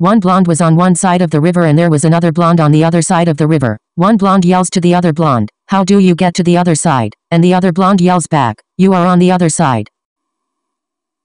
One blonde was on one side of the river and there was another blonde on the other side of the river. One blonde yells to the other blonde, "How do you get to the other side?" And the other blonde yells back, "You are on the other side."